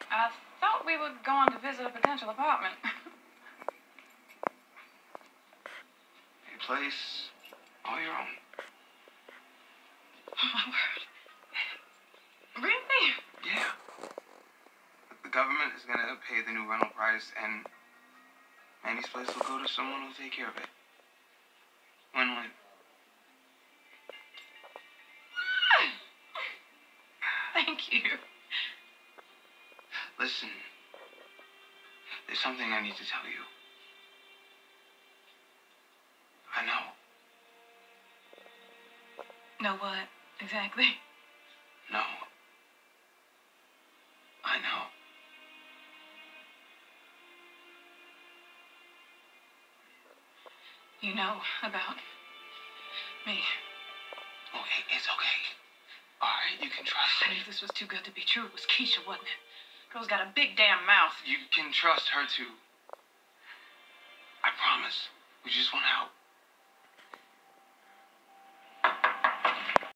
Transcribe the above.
I thought we were going to visit a potential apartment. A place all your own. Oh, my word. Really? Yeah. The government is going to pay the new rental price, and Mandy's place will go to someone who'll take care of it. Win-win. Thank you. Listen, there's something I need to tell you. I know. Know what, exactly? No. I know. You know about me. Oh, it's okay. All right, you can trust I me. knew this was too good to be true. It was Keisha, wasn't it? Girl's got a big damn mouth. You can trust her too. I promise. We just want to help.